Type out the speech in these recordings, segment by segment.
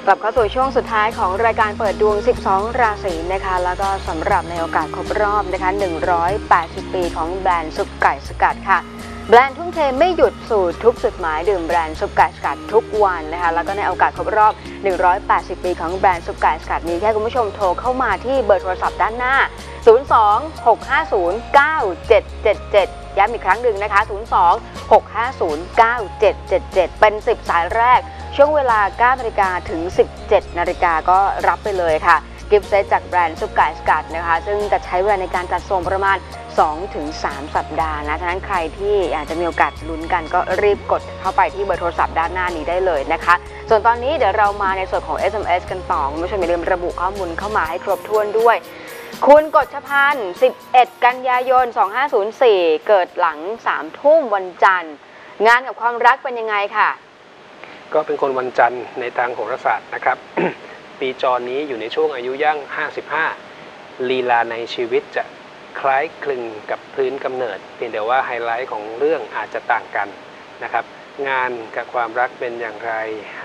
กลับเข้าสู่ช่วงสุดท้ายของรายการเปิดดวง 12 ราศีนะคะแล้วก็สำหรับในโอกาสครบรอบนะคะ180 ปีของแบรนด์ซุปไก่สกัดค่ะแบรนด์ทุ่มเทไม่หยุดสู่ทุกจุดหมายดื่มแบรนด์ซุปไก่สกัดทุกวันนะคะแล้วก็ในโอกาสครบรอบ180 ปีของแบรนด์ซุปไก่สกัดนี้แค่คุณผู้ชมโทรเข้ามาที่เบอร์โทรศัพท์ด้านหน้า02-650-9777ย้ำอีกครั้งหนึ่งนะคะ02-650-9777เป็น10สายแรกช่วงเวลา 9 นาฬิกาถึง 17 นาฬิกาก็รับไปเลยค่ะกิฟต์เซตจากแบรนด์ซุปไก่สกัดนะคะซึ่งจะใช้เวลาในการจัดส่งประมาณ 2-3 สัปดาห์นะฉะนั้นใครที่อยากจะมีโอกาสลุ้นกันก็รีบกดเข้าไปที่เบอร์โทรศัพท์ด้านหน้านี้ได้เลยนะคะส่วนตอนนี้เดี๋ยวเรามาในส่วนของ SMS กันต่อคุณผู้ชมอย่าลืมระบุข้อมูลเข้ามาให้ครบถ้วนด้วยคุณกฎชพันธ์11 กันยายน 2504 เกิดหลัง 3 ทุ่มวันจันทร์งานกับความรักเป็นยังไงค่ะก็เป็นคนวันจันทร์ในทางโหราศาสตร์นะครับ ปีจรนี้อยู่ในช่วงอายุย่าง55ลีลาในชีวิตจะคล้ายคลึงกับพื้นกำเนิดเพียงแต่ว่าไฮไลท์ของเรื่องอาจจะต่างกันนะครับงานกับความรักเป็นอย่างไร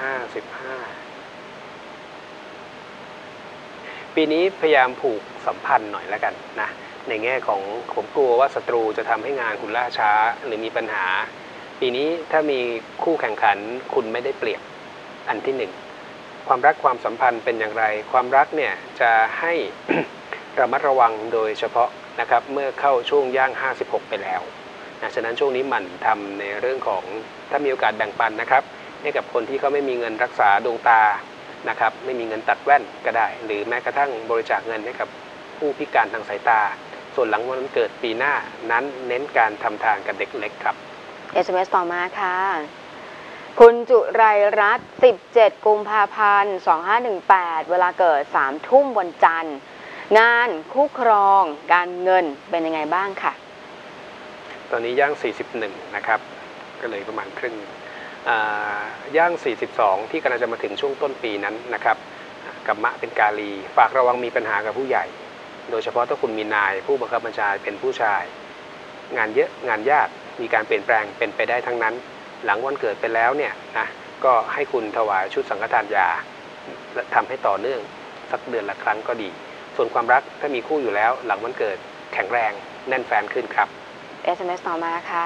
55ปีนี้พยายามผูกสัมพันธ์หน่อยแล้วกันนะในแง่ของผมกลัวว่าศัตรูจะทำให้งานคุณล่าช้าหรือมีปัญหาปีนี้ถ้ามีคู่แข่งขันคุณไม่ได้เปรียบอันที่หนึ่งความรักความสัมพันธ์เป็นอย่างไรความรักเนี่ยจะให้ ระมัดระวังโดยเฉพาะนะครับเมื่อเข้าช่วงย่าง56ไปแล้วนะฉะนั้นช่วงนี้หมั่นทำในเรื่องของถ้ามีโอกาสแบ่งปันนะครับให้กับคนที่เขาไม่มีเงินรักษาดวงตานะครับไม่มีเงินตัดแว่นก็ได้หรือแม้กระทั่งบริจาคเงินให้กับผู้พิการทางสายตาส่วนหลังวันเกิดปีหน้านั้นเน้นการทำทานกับเด็กเล็กครับ SMS ต่อมาค่ะคุณจุไรรัตน์17 กุมภาพันธ์ 2518 เวลาเกิด 3 ทุ่มวันจันทร์งานคู่ครองการเงินเป็นยังไงบ้างค่ะตอนนี้ย่าง41นะครับก็เลยประมาณครึ่งย่าง42ที่กำลังจะมาถึงช่วงต้นปีนั้นนะครับกัมมะเป็นกาลีฝากระวังมีปัญหากับผู้ใหญ่โดยเฉพาะถ้าคุณมีนายผู้บังคับบัญชาเป็นผู้ชายงานเยอะงานยากมีการเปลี่ยนแปลงเป็นไปได้ทั้งนั้นหลังวันเกิดไปแล้วเนี่ยนะก็ให้คุณถวายชุดสังฆทานยาและทำให้ต่อเนื่องสักเดือนละครั้งก็ดีส่วนความรักถ้ามีคู่อยู่แล้วหลังวันเกิดแข็งแรงแน่นแฟนขึ้นครับ SMS ต่อมาค่ะ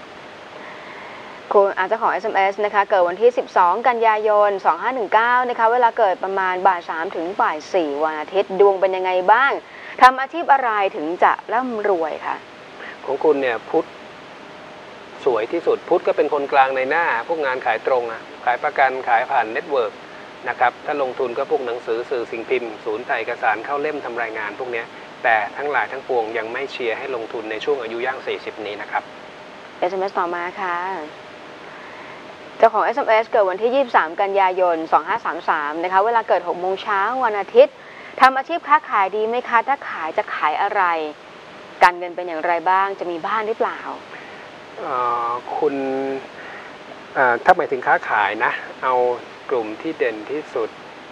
คุณอาจจะขอ SMS นะคะเกิดวันที่ 12 กันยายน 2519 นะคะเวลาเกิดประมาณบ่าย 3 ถึงบ่าย 4 วันอาทิตย์ดวงเป็นยังไงบ้างทำอาชีพอะไรถึงจะร่ำรวยค่ะของคุณเนี่ยพุธสวยที่สุดพุธก็เป็นคนกลางในหน้าพวกงานขายตรงขายประกันขายผ่านเน็ตเวิร์กนะครับถ้าลงทุนก็พวกหนังสือสื่อสิ่งพิมพ์ศูนย์ถ่ายเอกสารเข้าเล่มทำรายงานพวกนี้แต่ทั้งหลายทั้งปวงยังไม่เชียร์ให้ลงทุนในช่วงอายุย่าง40นี้นะครับ SMS ต่อมาค่ะเจ้าของ SMS เกิดวันที่ 23 กันยายน 2533 นะคะเวลาเกิด 6 โมงเช้าวันอาทิตย์ทำอาชีพค้าขายดีไหมคะถ้าขายจะขายอะไรการเงินเป็นอย่างไรบ้างจะมีบ้านหรือเปล่าคุณถ้าหมายถึงค้าขายนะเอากลุ่มที่เด่นที่สุด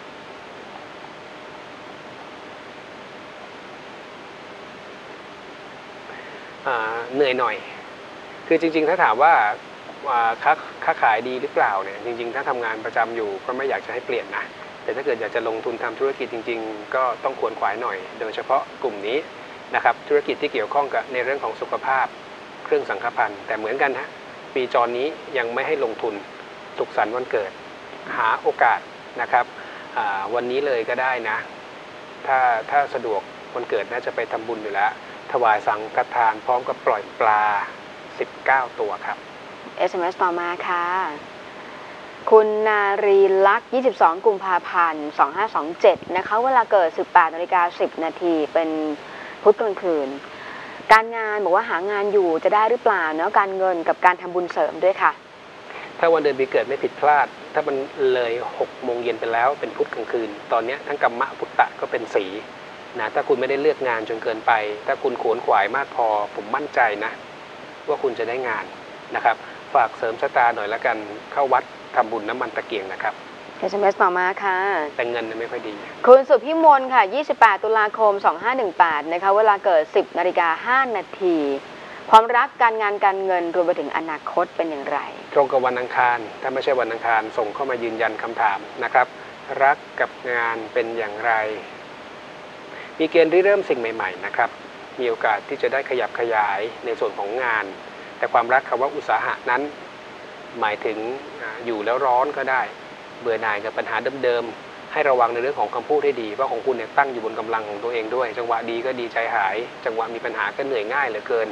เหนื่อยหน่อยคือจริงๆถ้าถามว่าค้าขายดีหรือเปล่าเนี่ยจริงๆถ้าทำงานประจำอยู่ก็ไม่อยากจะให้เปลี่ยนนะแต่ถ้าเกิดอยากจะลงทุนทำธุรกิจจริงๆก็ต้องขวนขวายหน่อยโดยเฉพาะกลุ่มนี้นะครับธุรกิจที่เกี่ยวข้องกับในเรื่องของสุขภาพเครื่องสังฆพันธ์แต่เหมือนกันฮะปีจรนี้ยังไม่ให้ลงทุนสุขสันต์วันเกิดหาโอกาสนะครับวันนี้เลยก็ได้นะถ้าสะดวกวันเกิดน่าจะไปทำบุญอยู่แล้วถวายสังฆทานพร้อมกับปล่อยปลา19 ตัวครับ SMS ต่อมาค่ะคุณนารีลักษณ์22 กุมภาพันธ์ 2527 นะคะเวลาเกิด 18:10 นาทีเป็นพุธกลางคืนการงานบอกว่าหางานอยู่จะได้หรือเปล่าเนาะการเงินกับการทำบุญเสริมด้วยค่ะถ้าวันเดือนปีเกิดไม่ผิดพลาดถ้ามันเลย6 โมงเย็นไปแล้วเป็นพุธกลางคืนตอนนี้ทั้งกัมมะพุตตะก็เป็นสีนะถ้าคุณไม่ได้เลือกงานจนเกินไปถ้าคุณขวนขวายมากพอผมมั่นใจนะว่าคุณจะได้งานนะครับฝากเสริมชะตาหน่อยละกันเข้าวัดทำบุญน้ำมันตะเกียงนะครับ SMS ต่อมาค่ะแต่เงินไม่ค่อยดีคุณสุพิมลค่ะ28 ตุลาคม 2518 นะคะเวลาเกิด 10:05 นาทีความรักการงานการเงินรวมไปถึงอนาคตเป็นอย่างไรตรงกับวันอังคารถ้าไม่ใช่วันอังคารส่งเข้ามายืนยันคำถามนะครับรักกับงานเป็นอย่างไรมีเกณฑ์ริเริ่มสิ่งใหม่ๆนะครับมีโอกาสที่จะได้ขยับขยายในส่วนของงานแต่ความรักคำว่าอุตสาหะนั้นหมายถึงอยู่แล้วร้อนก็ได้เบื่อหน่ายกับปัญหาเดิมๆให้ระวังในเรื่องของคำพูดให้ดีเพราะของคุณเนี่ยตั้งอยู่บนกำลังของตัวเองด้วยจังหวะดีก็ดีใจหายจังหวะมีปัญหาก็เหนื่อยง่ายเหลือเกิน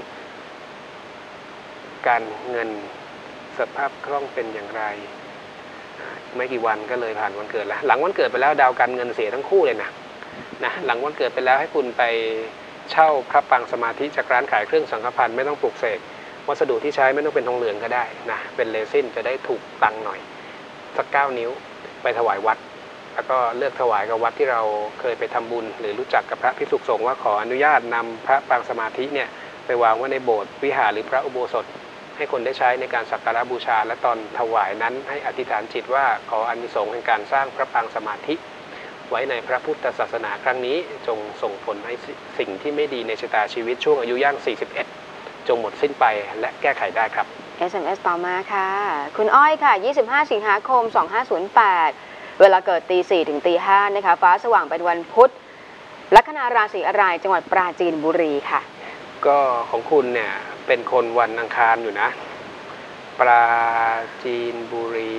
การเงินสภาพคล่องเป็นอย่างไรไม่กี่วันก็เลยผ่านวันเกิดแล้วหลังวันเกิดไปแล้วดาวการเงินเสียทั้งคู่เลยนะหลังวันเกิดไปแล้วให้คุณไปเช่าพระปางสมาธิจากร้านขายเครื่องสังฆพันธ์ไม่ต้องปลูกเสกวัสดุที่ใช้ไม่ต้องเป็นทองเหลืองก็ได้นะเป็นเรซินจะได้ถูกตังหน่อยสัก9 นิ้วไปถวายวัดแล้วก็เลือกถวายกับวัดที่เราเคยไปทำบุญหรือรู้จักกับพระภิกษุสงฆ์ว่าขออนุญาตนำพระปางสมาธิเนี่ยไปวางไว้ในโบสถ์วิหารหรือพระอุโบสถให้คนได้ใช้ในการสักการะบูชาและตอนถวายนั้นให้อธิษฐานจิตว่าขออานิสงส์แห่งการสร้างพระปางสมาธิไว้ในพระพุทธศาสนาครั้งนี้จงส่งผลให้สิ่งที่ไม่ดีในชะตาชีวิตช่วงอายุย่าง41จงหมดสิ้นไปและแก้ไขได้ครับ SMS ต่อมาค่ะคุณอ้อยค่ะ25 สิงหาคม 2508เวลาเกิดตี 4 ถึงตี 5นะคะฟ้าสว่างเป็นวันพุธลัคนาราศีอะไรจังหวัดปราจีนบุรีค่ะก็ของคุณเนี่ยเป็นคนวันอังคารอยู่นะปราจีนบุรี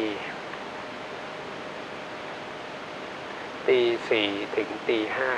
ตี 4 ถึงตี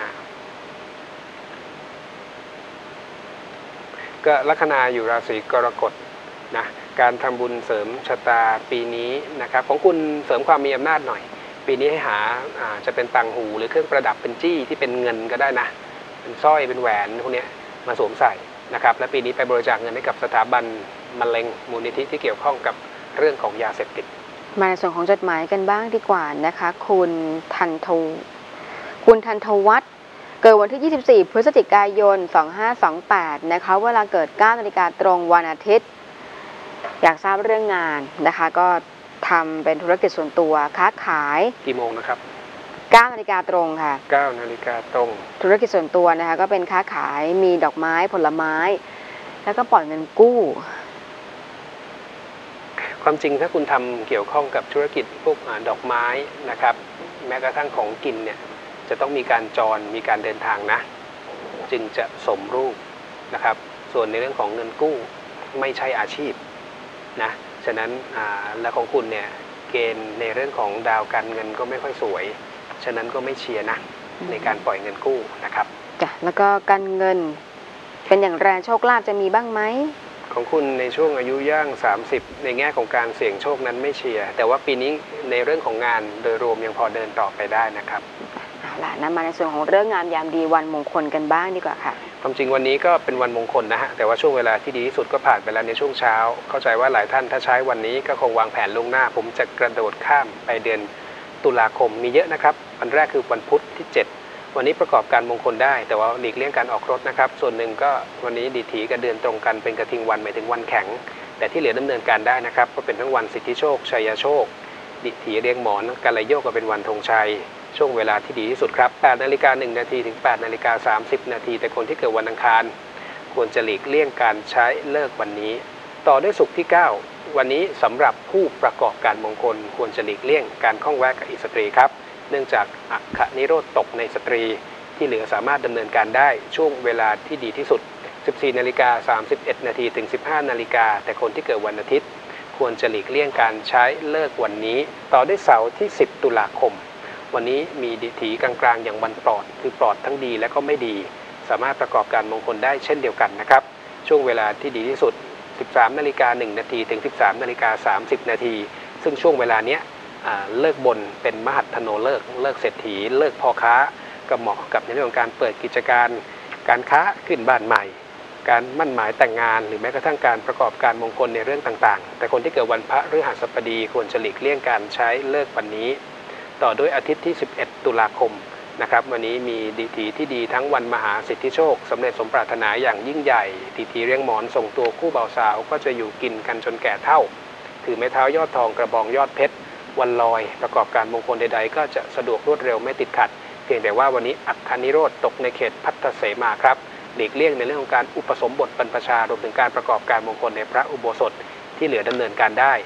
5ก็ลัคนาอยู่ราศีกรกฎนะการทำบุญเสริมชะตาปีนี้นะครับของคุณเสริมความมีอำนาจหน่อยปีนี้ให้หาจะเป็นต่างหูหรือเครื่องประดับเป็นจี้ที่เป็นเงินก็ได้นะเป็นสร้อยเป็นแหวนพวกนี้มาสวมใส่นะครับและปีนี้ไปบริจาคเงินให้กับสถาบันมะเร็งมูลนิธิที่เกี่ยวข้องกับเรื่องของยาเสพติดมาในส่วนของจดหมายกันบ้างดีกว่านะคะคุณทันทวัฒน์เกิดวันที่ 24 พฤศจิกายน 2528นะคะเวลาเกิด 9 นาฬิกาตรงวันอาทิตย์อยากทราบเรื่องงานนะคะก็ทำเป็นธุรกิจส่วนตัวค้าขายกี่โมงนะครับ 9 นาฬิกาตรงค่ะ 9 นาฬิกาตรงธุรกิจส่วนตัวนะคะก็เป็นค้าขายมีดอกไม้ผลไม้แล้วก็ปล่อยเงินกู้ความจริงถ้าคุณทำเกี่ยวข้องกับธุรกิจพวกดอกไม้นะครับแม้กระทั่งของกินเนี่ยจะต้องมีการจรมีการเดินทางนะจึงจะสมรูปนะครับส่วนในเรื่องของเงินกู้ไม่ใช่อาชีพนะฉะนั้นและของคุณเนี่ยเกณฑ์ในเรื่องของดาวการเงินก็ไม่ค่อยสวยฉะนั้นก็ไม่เชียร์นะในการปล่อยเงินกู้นะครับจ้ะแล้วก็การเงินเป็นอย่างไรโชคลาภจะมีบ้างไหมของคุณในช่วงอายุย่าง30ในแง่ของการเสี่ยงโชคนั้นไม่เชียร์แต่ว่าปีนี้ในเรื่องของงานโดยรวมยังพอเดินต่อไปได้นะครับเอาล่ะนำมาในส่วนของเรื่องงามยามดีวันมงคลกันบ้างดีกว่าค่ะความจริงวันนี้ก็เป็นวันมงคลนะฮะแต่ว่าช่วงเวลาที่ดีที่สุดก็ผ่านไปแล้วในช่วงเช้าเข้าใจว่าหลายท่านถ้าใช้วันนี้ก็คงวางแผนล่วงหน้าผมจะกระโดดข้ามไปเดือนตุลาคมมีเยอะนะครับวันแรกคือวันพุธที่7วันนี้ประกอบการมงคลได้แต่ว่าหลีกเลี่ยงการออกรถนะครับส่วนหนึ่งก็วันนี้ดิถีกับเดือนตรงกันเป็นกระทิงวันหมายถึงวันแข็งแต่ที่เหลือดำเนินการได้นะครับก็เป็นทั้งวันสิทธิโชคชัยโชคดิถีเรียงหมอนกัลยโยกก็เป็นวันธงชัยช่วงเวลาที่ดีที่สุดครับ8 นาฬิกา 1 นาทีถึง 8 นาฬิกา 30 นาทีแต่คนที่เกิดวันอังคารควรจะหลีกเลี่ยงการใช้เลิกวันนี้ต่อด้วยศุกร์ที่9วันนี้สำหรับผู้ประกอบการมงคลควรจะหลีกเลี่ยงการข้องแวะกับอิสตรีครับเนื่องจากอัคคนิโรธตกในสตรีที่เหลือสามารถดำเนินการได้ช่วงเวลาที่ดีที่สุด 14 นาฬิกา 31 นาทีถึง 15 นาฬิกาแต่คนที่เกิดวันอาทิตย์ควรจะหลีกเลี่ยงการใช้เลิกวันนี้ต่อด้วยเสาร์ที่10 ตุลาคมวันนี้มีดิถีกลางๆอย่างวันปลอดคือปลอดทั้งดีและก็ไม่ดีสามารถประกอบการมงคลได้เช่นเดียวกันนะครับช่วงเวลาที่ดีที่สุด 13 นาฬิกา 1 นาทีถึง 13 นาฬิกา 30 นาทีซึ่งช่วงเวลานี้เลิกบนเป็นมหัตถโนเลิกเศรษฐีเลิกพ่อค้าก็เหมาะกับในเรื่องของการเปิดกิจการการค้าขึ้นบ้านใหม่การมั่นหมายแต่งงานหรือแม้กระทั่งการประกอบการมงคลในเรื่องต่างๆแต่คนที่เกิดวันพฤหัสบดีควรจะหลีกเลี่ยงการใช้เลิกวันนี้ต่อด้วยอาทิตย์ที่11 ตุลาคมนะครับวันนี้มีดิถีที่ดีทั้งวันมหาสิทธิโชคสำเร็จสมปรารถนาอย่างยิ่งใหญ่ดิถีเรียงหมอนส่งตัวคู่บ่าวสาวก็จะอยู่กินกันจนแก่เฒ่าถือไม้เท้ายอดทองกระบองยอดเพชรวันลอยประกอบการมงคลใดๆก็จะสะดวกรวดเร็วไม่ติดขัดเพียงแต่ว่าวันนี้อัคคนิโรธตกในเขตพัทธเสมาครับหลีกเลี่ยงในเรื่องของการอุปสมบทบรรพชารวมถึงการประกอบการมงคลในพระอุโบสถที่เหลือดำเนินการได้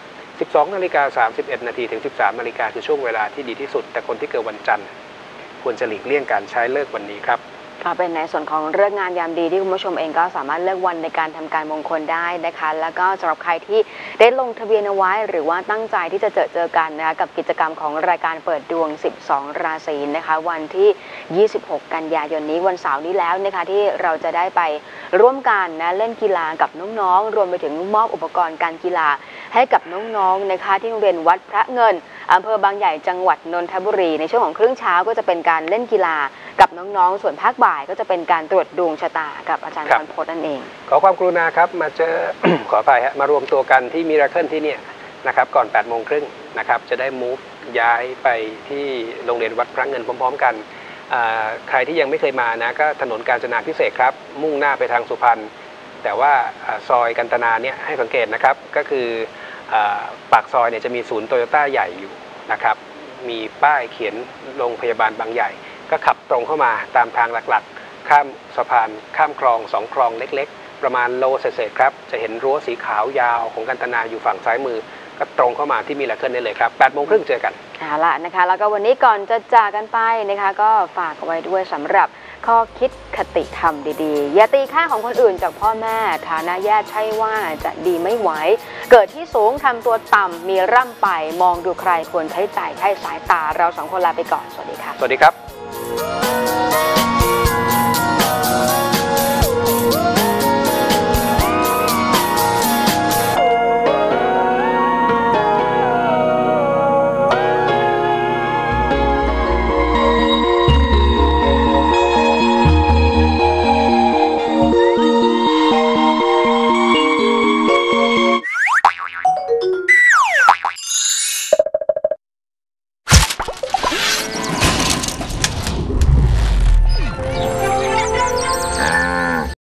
12:31 ถึง 13 นาฬิกาคือช่วงเวลาที่ดีที่สุดแต่คนที่เกิดวันจันทร์ควรจะหลีกเลี่ยงการใช้เลิกวันนี้ครับก็เป็นในส่วนของเรื่องงานยามดีที่คุณผู้ชมเองก็สามารถเลือกวันในการทำการมงคลได้นะคะแล้วก็สำหรับใครที่ได้ลงทะเบียนเอาไว้หรือว่าตั้งใจที่จะเจอกันนะคะกับกิจกรรมของรายการเปิดดวง12ราศีนะคะวันที่26กันยายนนี้วันเสาร์นี้แล้วนะคะที่เราจะได้ไปร่วมกันนะเล่นกีฬากับน้องๆรวมไปถึงมอบอุปกรณ์การกีฬาให้กับน้องๆนะคะที่โรงเรียนวัดพระเงินอำเภอบางใหญ่จังหวัดนนทบุรีในช่วงของครึ่งเช้าก็จะเป็นการเล่นกีฬากับน้องๆส่วนภาคบ่ายก็จะเป็นการตรวจดวงชะตากับอาจารย์พรพจน์นั่นเองขอความกรุณาครับมาเจอ ขออภัยฮะมารวมตัวกันที่มิราเคิลที่เนี่ยนะครับก่อน 8:30 น.นะครับจะได้มูฟย้ายไปที่โรงเรียนวัดพระเงินพร้อมๆกันใครที่ยังไม่เคยมานะก็ถนนกาญจนาภิเษกครับมุ่งหน้าไปทางสุพรรณแต่ว่าซอยกันตนาเนี่ยให้สังเกตนะครับก็คือปากซอยเนี่ยจะมีศูนย์โตโยต้าใหญ่อยู่นะครับมีป้ายเขียนโรงพยาบาลบางใหญ่ก็ขับตรงเข้ามาตามทางหลักๆข้ามสะพานข้ามคลอง2 คลองเล็กๆประมาณโลเศษๆครับจะเห็นรั้วสีขาวยาวของกันตนาอยู่ฝั่งซ้ายมือก็ตรงเข้ามาที่มิราเคิลได้เลยครับ 8:30 น.เจอกันเอาละนะคะแล้วก็วันนี้ก่อนจะจากกันไปนะคะก็ฝากเอาไว้ด้วยสำหรับข้อคิดคติธรรมดีๆอย่าตีค่าของคนอื่นจากพ่อแม่ฐานะแย่ใช่ว่าจะดีไม่ไหวเกิดที่สูงทำตัวต่ำมีร่ำไปมองดูใครควรใช้ใจใช้สายตาเรา2 คนลาไปก่อนสวัสดีค่ะสวัสดีครับ